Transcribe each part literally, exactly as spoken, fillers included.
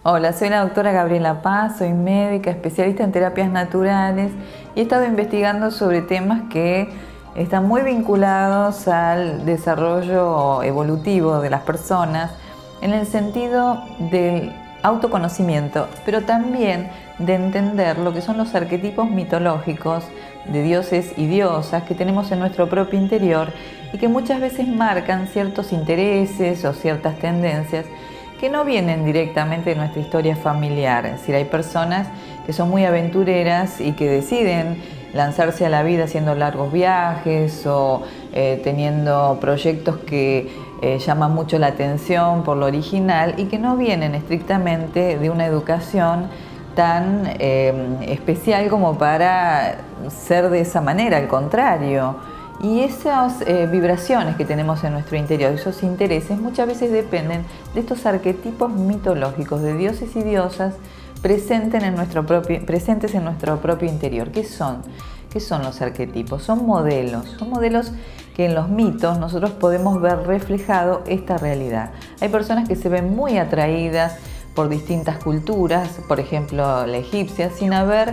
Hola, soy la doctora Gabriela Paz, soy médica, especialista en terapias naturales y he estado investigando sobre temas que están muy vinculados al desarrollo evolutivo de las personas en el sentido del autoconocimiento, pero también de entender lo que son los arquetipos mitológicos de dioses y diosas que tenemos en nuestro propio interior y que muchas veces marcan ciertos intereses o ciertas tendencias que no vienen directamente de nuestra historia familiar. Es decir, hay personas que son muy aventureras y que deciden lanzarse a la vida haciendo largos viajes o eh, teniendo proyectos que eh, llaman mucho la atención por lo original y que no vienen estrictamente de una educación tan eh, especial como para ser de esa manera, al contrario. Y esas eh, vibraciones que tenemos en nuestro interior, esos intereses, muchas veces dependen de estos arquetipos mitológicos de dioses y diosas presentes en nuestro propio, presentes en nuestro propio interior. ¿Qué son? ¿Qué son los arquetipos? Son modelos, son modelos que en los mitos nosotros podemos ver reflejado esta realidad. Hay personas que se ven muy atraídas por distintas culturas, por ejemplo la egipcia, sin haber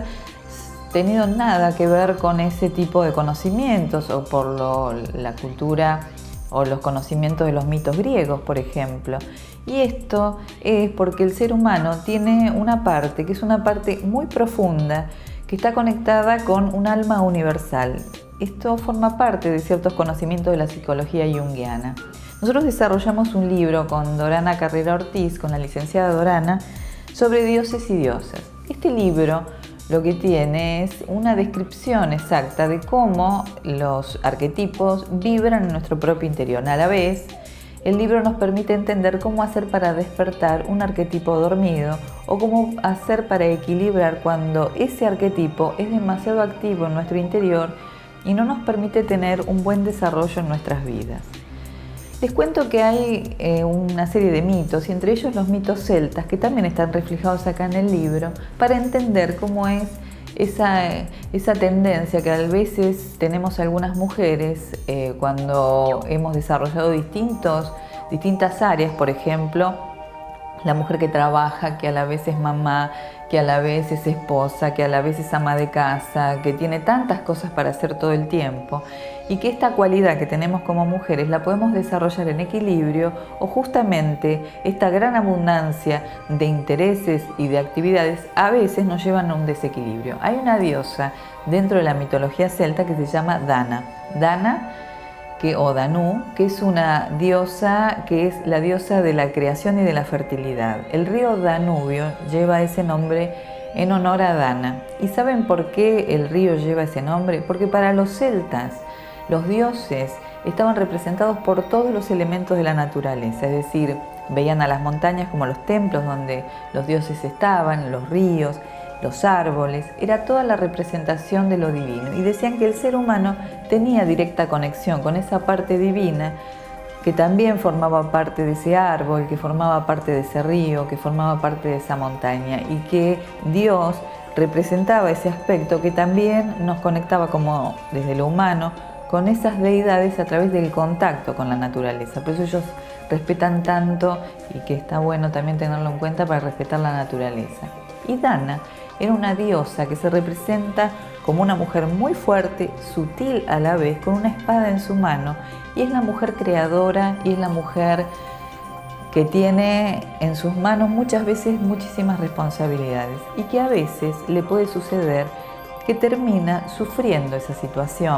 tenido nada que ver con ese tipo de conocimientos o por lo, la cultura o los conocimientos de los mitos griegos, por ejemplo. Y esto es porque el ser humano tiene una parte que es una parte muy profunda que está conectada con un alma universal. Esto forma parte de ciertos conocimientos de la psicología junguiana. Nosotros desarrollamos un libro con Dorana Carrera Ortiz, con la licenciada Dorana, sobre dioses y diosas. Este libro lo que tiene es una descripción exacta de cómo los arquetipos vibran en nuestro propio interior. A la vez, el libro nos permite entender cómo hacer para despertar un arquetipo dormido o cómo hacer para equilibrar cuando ese arquetipo es demasiado activo en nuestro interior y no nos permite tener un buen desarrollo en nuestras vidas. Les cuento que hay eh, una serie de mitos, y entre ellos los mitos celtas, que también están reflejados acá en el libro, para entender cómo es esa, esa tendencia que a veces tenemos algunas mujeres eh, cuando hemos desarrollado distintos, distintas áreas, por ejemplo, la mujer que trabaja, que a la vez es mamá, que a la vez es esposa, que a la vez es ama de casa, que tiene tantas cosas para hacer todo el tiempo y que esta cualidad que tenemos como mujeres la podemos desarrollar en equilibrio o justamente esta gran abundancia de intereses y de actividades a veces nos llevan a un desequilibrio. Hay una diosa dentro de la mitología celta que se llama Dana. Dana Que, o Danú, que es una diosa que es la diosa de la creación y de la fertilidad. El río Danubio lleva ese nombre en honor a Dana. ¿Y saben por qué el río lleva ese nombre? Porque para los celtas, los dioses estaban representados por todos los elementos de la naturaleza, es decir, veían a las montañas como los templos donde los dioses estaban, los ríos, los árboles, era toda la representación de lo divino. Y decían que el ser humano tenía directa conexión con esa parte divina que también formaba parte de ese árbol, que formaba parte de ese río, que formaba parte de esa montaña y que Dios representaba ese aspecto que también nos conectaba como desde lo humano con esas deidades a través del contacto con la naturaleza. Por eso ellos respetan tanto y que está bueno también tenerlo en cuenta para respetar la naturaleza. Y Dana era una diosa que se representa como una mujer muy fuerte, sutil a la vez, con una espada en su mano, y es la mujer creadora y es la mujer que tiene en sus manos muchas veces muchísimas responsabilidades y que a veces le puede suceder que termina sufriendo esa situación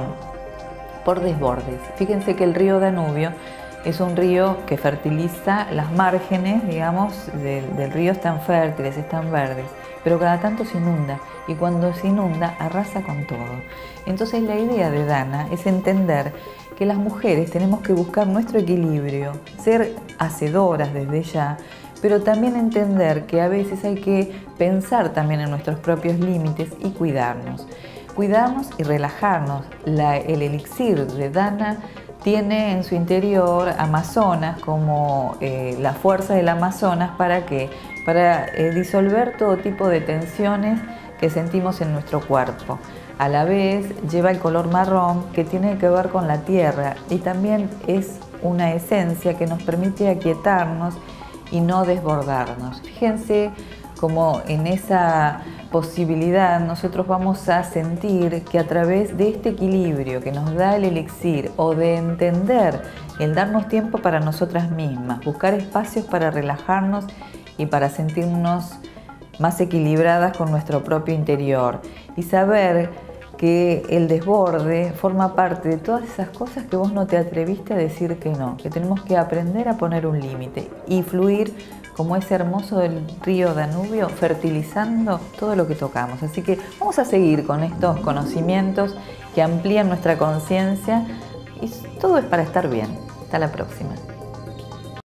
por desbordes. Fíjense que el río Danubio es un río que fertiliza las márgenes, digamos, del, del río, están fértiles, están verdes, pero cada tanto se inunda y cuando se inunda arrasa con todo. Entonces la idea de Dana es entender que las mujeres tenemos que buscar nuestro equilibrio, ser hacedoras desde ya, pero también entender que a veces hay que pensar también en nuestros propios límites y cuidarnos. Cuidarnos y relajarnos. La, el elixir de Dana tiene en su interior Amazonas como eh, la fuerza del Amazonas para que para eh, disolver todo tipo de tensiones que sentimos en nuestro cuerpo. A la vez lleva el color marrón que tiene que ver con la tierra y también es una esencia que nos permite aquietarnos y no desbordarnos. Fíjense cómo en esa posibilidad nosotros vamos a sentir que a través de este equilibrio que nos da el elixir, o de entender el darnos tiempo para nosotras mismas, buscar espacios para relajarnos y para sentirnos más equilibradas con nuestro propio interior, y saber que el desborde forma parte de todas esas cosas que vos no te atreviste a decir que no, que tenemos que aprender a poner un límite y fluir como ese hermoso del río Danubio, fertilizando todo lo que tocamos. Así que vamos a seguir con estos conocimientos que amplían nuestra conciencia, y todo es para estar bien. Hasta la próxima.